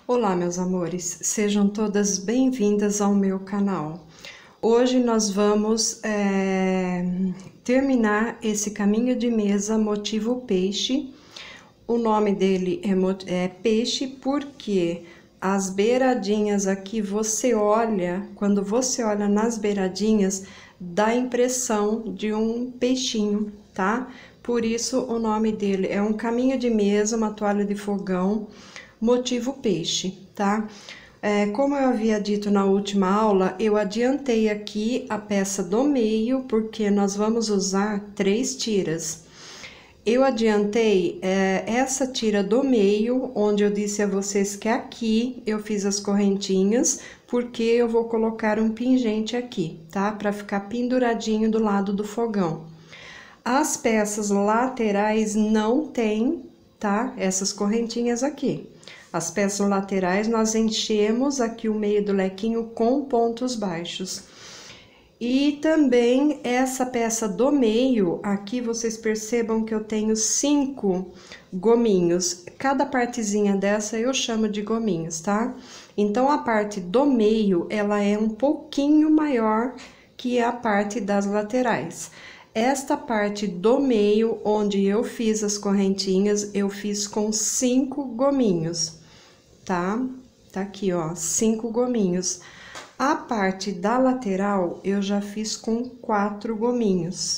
Olá, meus amores, sejam todas bem-vindas ao meu canal. Hoje nós vamos terminar esse caminho de mesa motivo peixe. O nome dele é peixe porque as beiradinhas aqui, quando você olha nas beiradinhas, dá a impressão de um peixinho, tá? Por isso o nome dele é um caminho de mesa, uma toalha de fogão, motivo peixe, tá? Como eu havia dito na última aula, eu adiantei aqui a peça do meio, porque nós vamos usar 3 tiras. Eu adiantei essa tira do meio, onde eu disse a vocês que aqui eu fiz as correntinhas, porque eu vou colocar um pingente aqui, tá? Para ficar penduradinho do lado do fogão. As peças laterais não tem, tá? Essas correntinhas aqui. As peças laterais nós enchemos aqui o meio do lequinho com pontos baixos. E também essa peça do meio, aqui vocês percebam que eu tenho 5 gominhos. Cada partezinha dessa eu chamo de gominhos, tá? Então, a parte do meio, ela é um pouquinho maior que a parte das laterais. Esta parte do meio, onde eu fiz as correntinhas, eu fiz com 5 gominhos, tá? Tá aqui, ó, 5 gominhos. A parte da lateral, eu já fiz com 4 gominhos.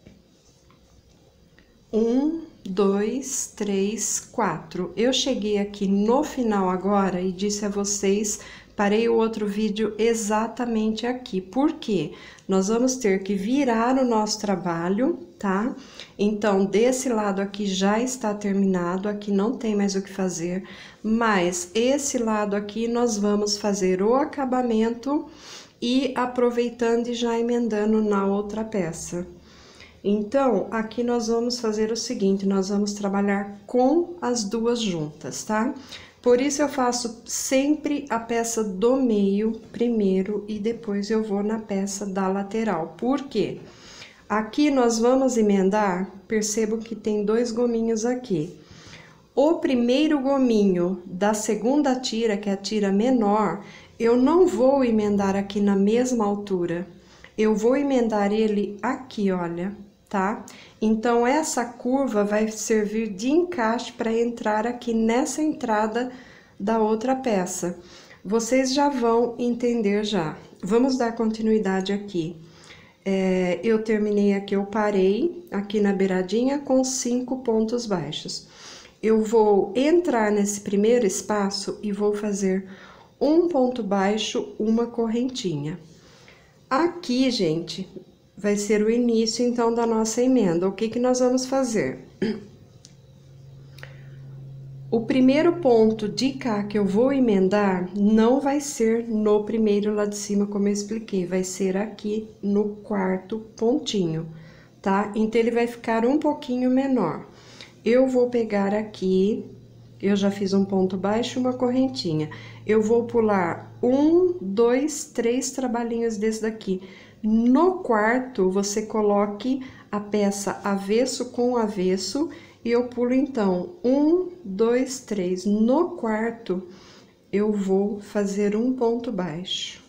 1, 2, 3, 4. Eu cheguei aqui no final agora e disse a vocês, parei o outro vídeo exatamente aqui. Por quê? Nós vamos ter que virar o nosso trabalho, tá? Então, desse lado aqui já está terminado, aqui não tem mais o que fazer, mas esse lado aqui nós vamos fazer o acabamento e aproveitando e já emendando na outra peça. Então, aqui nós vamos fazer o seguinte, nós vamos trabalhar com as duas juntas, tá? Por isso eu faço sempre a peça do meio primeiro e depois eu vou na peça da lateral. Por quê? Aqui nós vamos emendar, percebo que tem 2 gominhos aqui. O primeiro gominho da segunda tira, que é a tira menor, eu não vou emendar aqui na mesma altura. Eu vou emendar ele aqui, olha, tá? Então, essa curva vai servir de encaixe para entrar aqui nessa entrada da outra peça. Vocês já vão entender já. Vamos dar continuidade aqui. Eu terminei aqui, eu parei aqui na beiradinha com 5 pontos baixos. Eu vou entrar nesse primeiro espaço e vou fazer um ponto baixo, uma correntinha. Aqui, gente, vai ser o início, então, da nossa emenda. O que que nós vamos fazer? O primeiro ponto de cá que eu vou emendar não vai ser no primeiro lá de cima, como eu expliquei, vai ser aqui no 4º pontinho, tá? Então, ele vai ficar um pouquinho menor. Eu vou pegar aqui, eu já fiz um ponto baixo e uma correntinha. Eu vou pular 1, 2, 3 trabalhinhos desse daqui. No quarto, você coloque a peça avesso com avesso e eu pulo, então, 1, 2, 3. No quarto, eu vou fazer um ponto baixo.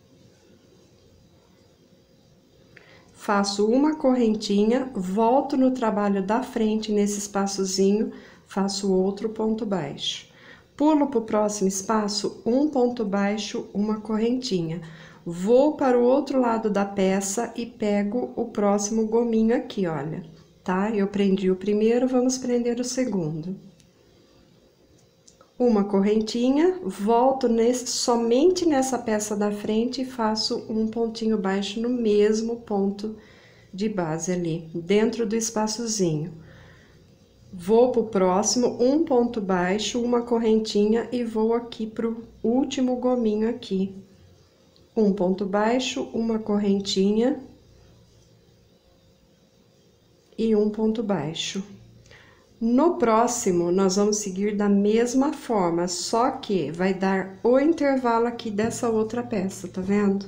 Faço uma correntinha, volto no trabalho da frente, nesse espaçozinho, faço outro ponto baixo. Pulo para o próximo espaço, um ponto baixo, uma correntinha. Vou para o outro lado da peça e pego o próximo gominho aqui, olha, tá? Eu prendi o primeiro, vamos prender o segundo. Uma correntinha, volto somente nessa peça da frente e faço um pontinho baixo no mesmo ponto de base ali, dentro do espaçozinho. Vou pro próximo, um ponto baixo, uma correntinha e vou aqui pro último gominho aqui. Um ponto baixo, uma correntinha e um ponto baixo. No próximo, nós vamos seguir da mesma forma, só que vai dar o intervalo aqui dessa outra peça, tá vendo?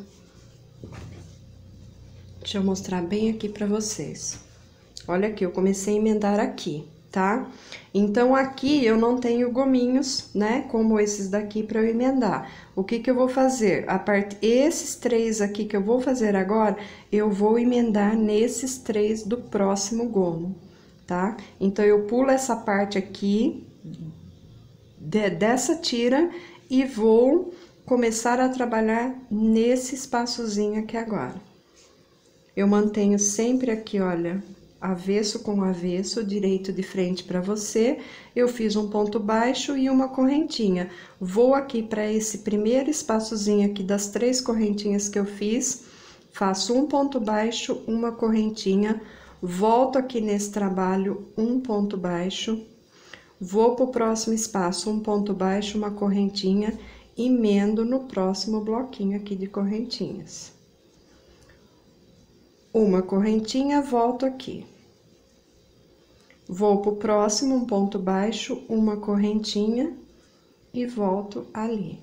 Deixa eu mostrar bem aqui pra vocês. Olha aqui, eu comecei a emendar aqui. tá? Então, aqui eu não tenho gominhos, né, como esses daqui para eu emendar. O que que eu vou fazer? Esses 3 aqui que eu vou fazer agora, eu vou emendar nesses 3 do próximo gomo, tá? Então, eu pulo essa parte aqui, dessa tira, e vou começar a trabalhar nesse espaçozinho aqui agora. Eu mantenho sempre aqui, olha, avesso com avesso, direito de frente para você. Eu fiz um ponto baixo e uma correntinha. Vou aqui para esse primeiro espaçozinho aqui das 3 correntinhas que eu fiz, faço um ponto baixo, uma correntinha, volto aqui nesse trabalho, um ponto baixo, vou pro próximo espaço, um ponto baixo, uma correntinha, emendo no próximo bloquinho aqui de correntinhas. Uma correntinha, volto aqui. Vou pro próximo, um ponto baixo, uma correntinha e volto ali.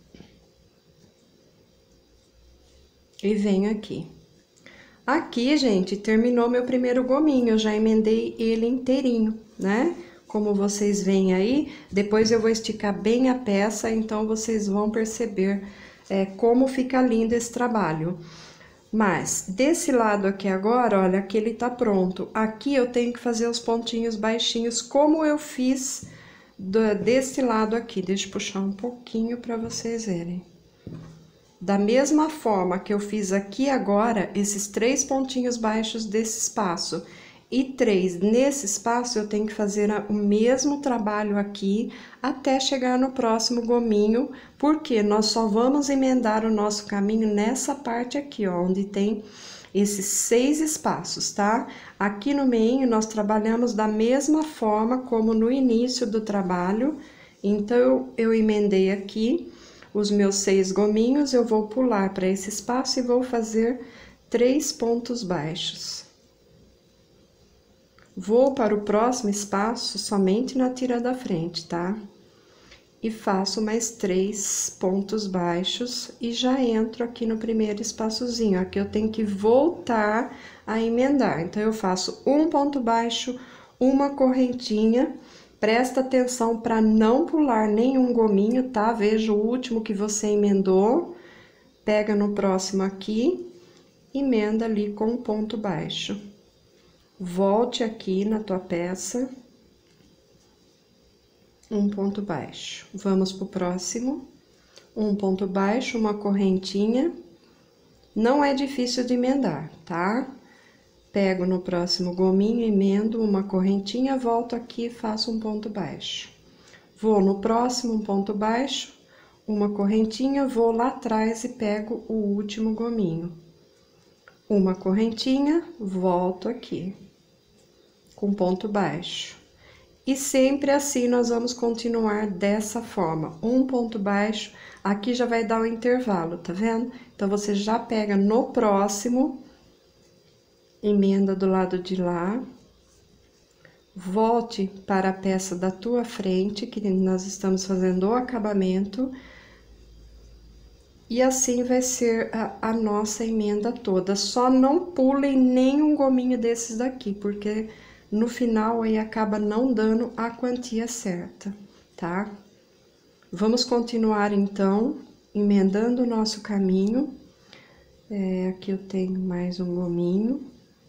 E venho aqui. Aqui, gente, terminou meu primeiro gominho, eu já emendei ele inteirinho, né? Como vocês veem aí, depois eu vou esticar bem a peça, então vocês vão perceber como fica lindo esse trabalho. Mas, desse lado aqui agora, olha, aqui ele tá pronto. Aqui eu tenho que fazer os pontinhos baixinhos, como eu fiz desse lado aqui. Deixa eu puxar um pouquinho pra vocês verem. Da mesma forma que eu fiz aqui agora, esses 3 pontinhos baixos desse espaço e 3 nesse espaço, eu tenho que fazer o mesmo trabalho aqui até chegar no próximo gominho, porque nós só vamos emendar o nosso caminho nessa parte aqui, ó, onde tem esses 6 espaços, tá? Aqui no meio, nós trabalhamos da mesma forma como no início do trabalho, então, eu emendei aqui os meus 6 gominhos, eu vou pular para esse espaço e vou fazer 3 pontos baixos. Vou para o próximo espaço somente na tira da frente, tá? E faço mais 3 pontos baixos e já entro aqui no primeiro espaçozinho. Aqui eu tenho que voltar a emendar. Então, eu faço um ponto baixo, uma correntinha. Presta atenção para não pular nenhum gominho, tá? Veja o último que você emendou, pega no próximo aqui, emenda ali com um ponto baixo. Volte aqui na tua peça, um ponto baixo. Vamos pro próximo, um ponto baixo, uma correntinha. Não é difícil de emendar, tá? Pego no próximo gominho, emendo uma correntinha, volto aqui e faço um ponto baixo. Vou no próximo, um ponto baixo, uma correntinha, vou lá atrás e pego o último gominho. Uma correntinha, volto aqui, com ponto baixo. E sempre assim nós vamos continuar dessa forma, um ponto baixo, aqui já vai dar um intervalo, tá vendo? Então, você já pega no próximo, emenda do lado de lá, volte para a peça da tua frente, que nós estamos fazendo o acabamento, e assim vai ser a nossa emenda toda. Só não pulem nenhum gominho desses daqui, porque no final aí acaba não dando a quantia certa, tá? Vamos continuar então, emendando o nosso caminho. Aqui eu tenho mais um gominho,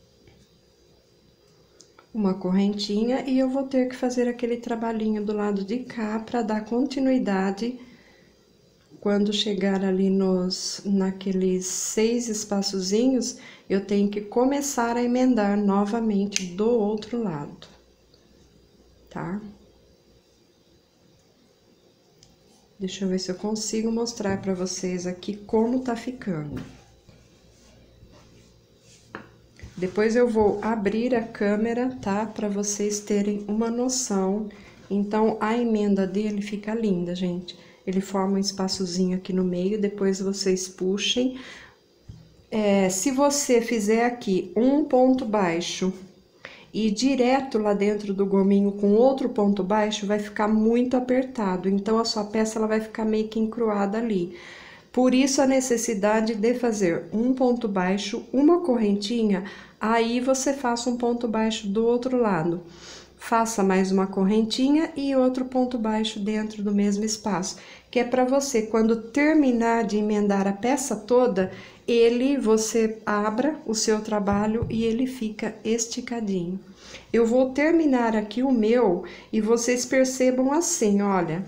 uma correntinha, e eu vou ter que fazer aquele trabalhinho do lado de cá para dar continuidade. Quando chegar ali naqueles 6 espaçozinhos, eu tenho que começar a emendar novamente do outro lado, tá? Deixa eu ver se eu consigo mostrar pra vocês aqui como tá ficando. Depois eu vou abrir a câmera, tá? Pra vocês terem uma noção. Então, a emenda dele fica linda, gente. Ele forma um espaçozinho aqui no meio, depois vocês puxem. Se você fizer aqui um ponto baixo e direto lá dentro do gominho com outro ponto baixo, vai ficar muito apertado. Então, a sua peça, ela vai ficar meio que encruada ali. Por isso, a necessidade de fazer um ponto baixo, uma correntinha, aí você faça um ponto baixo do outro lado. faça mais uma correntinha e outro ponto baixo dentro do mesmo espaço, que é para você, quando terminar de emendar a peça toda, você abra o seu trabalho e ele fica esticadinho. Eu vou terminar aqui o meu e vocês percebam assim, olha.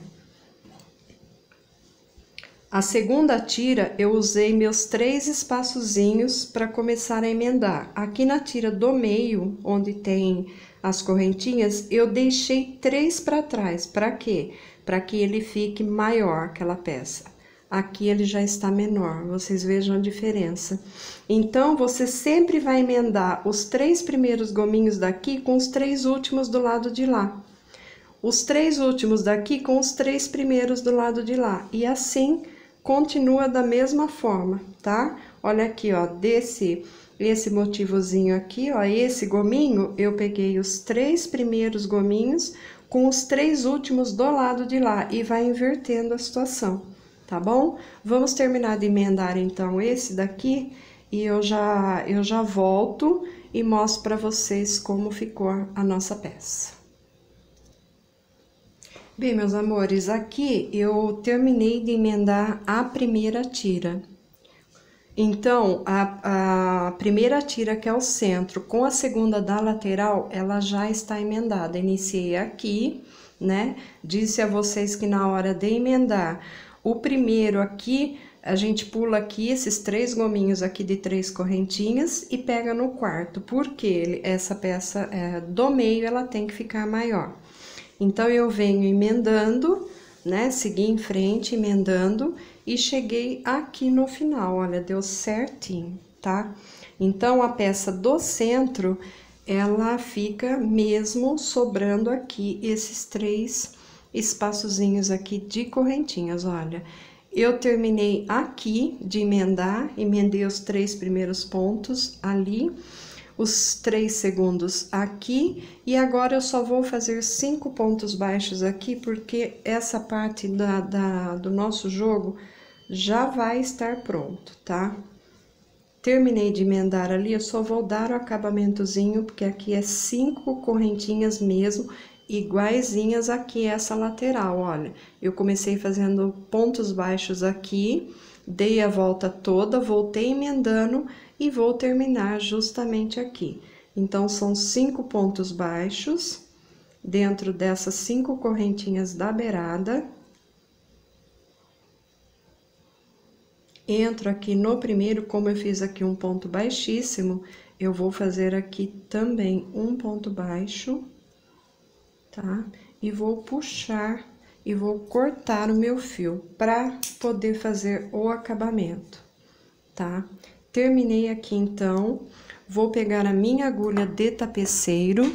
A segunda tira, eu usei meus 3 espaçozinhos para começar a emendar. Aqui na tira do meio, onde tem as correntinhas, eu deixei 3 para trás. Para quê? Para que ele fique maior, aquela peça. Aqui ele já está menor, vocês vejam a diferença. Então, você sempre vai emendar os 3 primeiros gominhos daqui com os 3 últimos do lado de lá. Os 3 últimos daqui com os 3 primeiros do lado de lá. E assim, continua da mesma forma, tá? Olha aqui, ó, esse motivozinho aqui, ó, esse gominho, eu peguei os 3 primeiros gominhos com os 3 últimos do lado de lá e vai invertendo a situação, tá bom? Vamos terminar de emendar, então, esse daqui e eu já volto e mostro pra vocês como ficou a nossa peça. Bem, meus amores, aqui eu terminei de emendar a primeira tira. Então, a primeira tira, que é o centro, com a segunda da lateral, ela já está emendada. Iniciei aqui, né? Disse a vocês que na hora de emendar o primeiro aqui, a gente pula aqui esses 3 gominhos aqui de 3 correntinhas e pega no quarto, porque essa peça do meio, ela tem que ficar maior. Então, eu venho emendando, né? Segui em frente, emendando, e cheguei aqui no final, olha, deu certinho, tá? Então, a peça do centro, ela fica mesmo sobrando aqui esses 3 espaçozinhos aqui de correntinhas, olha. Eu terminei aqui de emendar, emendei os 3 primeiros pontos ali, os 3 segundos aqui, e agora eu só vou fazer 5 pontos baixos aqui, porque essa parte do nosso jogo já vai estar pronto, tá? Terminei de emendar ali, eu só vou dar o acabamentozinho, porque aqui é 5 correntinhas mesmo, iguaizinhas aqui essa lateral, olha. Eu comecei fazendo pontos baixos aqui, dei a volta toda, voltei emendando e vou terminar justamente aqui. Então, são 5 pontos baixos dentro dessas 5 correntinhas da beirada. Entro aqui no primeiro, como eu fiz aqui um ponto baixíssimo, eu vou fazer aqui também um ponto baixo, tá? E vou puxar e vou cortar o meu fio para poder fazer o acabamento, tá? Terminei aqui, então, vou pegar a minha agulha de tapeceiro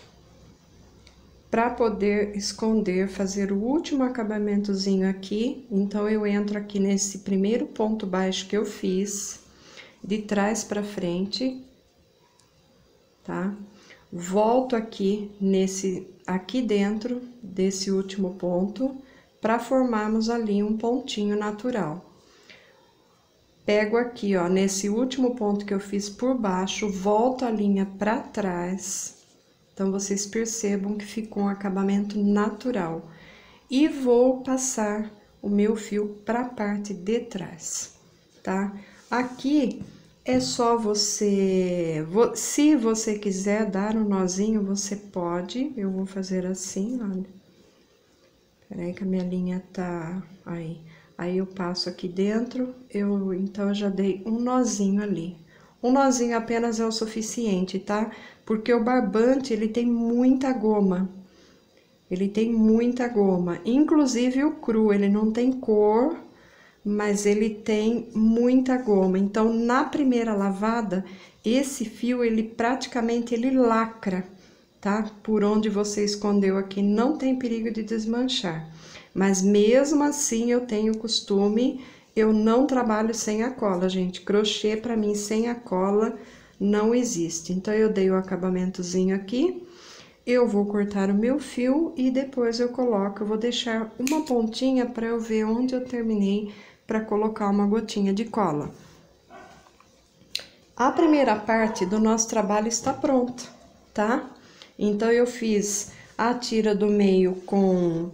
para poder esconder, fazer o último acabamentozinho aqui. Então, eu entro aqui nesse primeiro ponto baixo que eu fiz, de trás para frente, tá? Volto aqui aqui dentro desse último ponto, para formarmos ali um pontinho natural. Pego aqui, ó, nesse último ponto que eu fiz por baixo, volto a linha para trás. Então, vocês percebam que ficou um acabamento natural. E vou passar o meu fio para a parte de trás, tá? Aqui é só se você quiser dar um nozinho, você pode. Eu vou fazer assim, olha. Peraí que a minha linha tá aí. Aí, eu passo aqui dentro, então, eu já dei um nozinho ali. Um nozinho apenas é o suficiente, tá? Porque o barbante, ele tem muita goma. Ele tem muita goma. Inclusive, o cru, ele não tem cor, mas ele tem muita goma. Então, na primeira lavada, esse fio, ele praticamente, ele lacra, tá? Por onde você escondeu aqui, não tem perigo de desmanchar. Mas mesmo assim, eu tenho costume, eu não trabalho sem a cola, gente. Crochê, pra mim, sem a cola, não existe. Então, eu dei o acabamentozinho aqui, eu vou cortar o meu fio e depois eu vou deixar uma pontinha pra eu ver onde eu terminei pra colocar uma gotinha de cola. A primeira parte do nosso trabalho está pronta, tá? Então, eu fiz a tira do meio com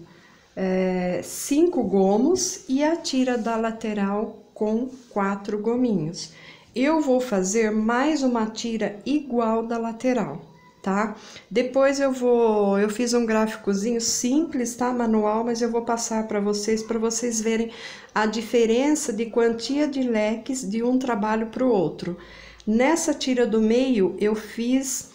5 gomos e a tira da lateral com 4 gominhos. Eu vou fazer mais uma tira igual da lateral, tá? Depois eu fiz um gráficozinho simples, tá? Manual, mas eu vou passar para vocês verem a diferença de quantia de leques de um trabalho para o outro. Nessa tira do meio, eu fiz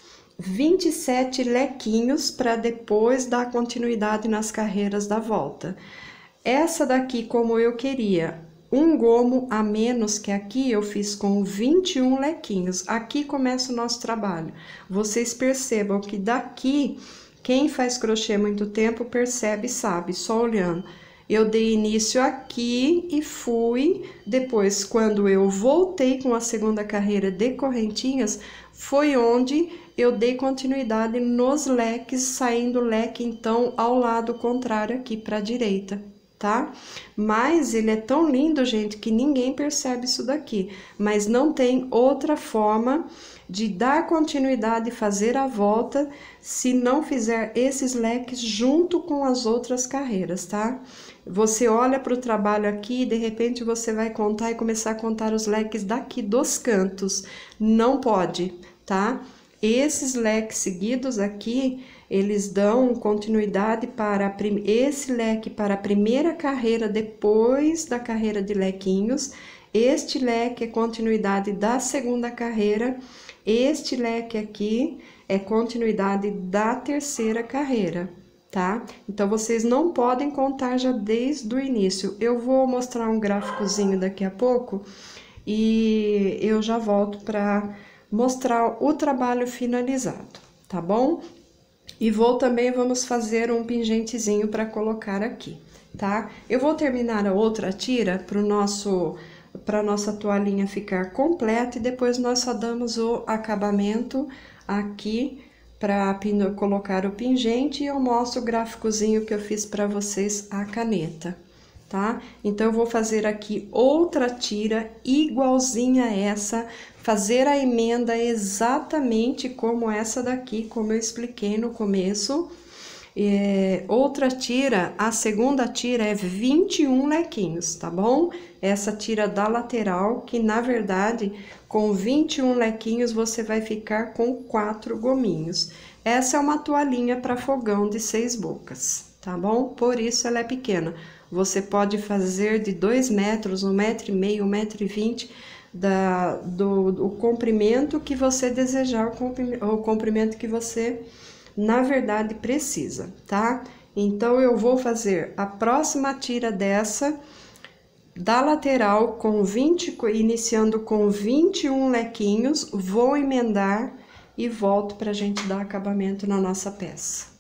27 lequinhos para depois dar continuidade nas carreiras da volta. Essa daqui, como eu queria, um gomo a menos que aqui, eu fiz com 21 lequinhos. Aqui começa o nosso trabalho. Vocês percebam que daqui, quem faz crochê muito tempo percebe e sabe, só olhando. Eu dei início aqui e fui, depois quando eu voltei com a segunda carreira de correntinhas, foi onde eu dei continuidade nos leques, saindo o leque então ao lado contrário aqui para a direita, tá? Mas ele é tão lindo, gente, que ninguém percebe isso daqui, mas não tem outra forma de dar continuidade e fazer a volta se não fizer esses leques junto com as outras carreiras, tá? Você olha para o trabalho aqui e de repente você vai contar e começar a contar os leques daqui dos cantos. Não pode, tá? Esses leques seguidos aqui, eles dão continuidade para esse leque para a primeira carreira depois da carreira de lequinhos. Este leque é continuidade da segunda carreira. Este leque aqui é continuidade da terceira carreira, tá? Então, vocês não podem contar já desde o início. Eu vou mostrar um gráficozinho daqui a pouco e eu já volto para mostrar o trabalho finalizado, tá bom? E vamos fazer um pingentezinho para colocar aqui, tá? Eu vou terminar a outra tira para nossa toalhinha ficar completa e depois nós só damos o acabamento aqui para colocar o pingente e eu mostro o gráficozinho que eu fiz para vocês a caneta, tá? Então, eu vou fazer aqui outra tira igualzinha a essa, fazer a emenda exatamente como essa daqui, como eu expliquei no começo. Outra tira, a segunda tira é 21 lequinhos, tá bom? Essa tira da lateral, que na verdade, com 21 lequinhos, você vai ficar com 4 gominhos. Essa é uma toalhinha para fogão de 6 bocas, tá bom? Por isso ela é pequena. Você pode fazer de 2 metros, 1,5 metro, 1,20 m do comprimento que você desejar, o comprimento que você, na verdade, precisa, tá? Então, eu vou fazer a próxima tira dessa, da lateral, iniciando com 21 lequinhos, vou emendar e volto pra gente dar acabamento na nossa peça.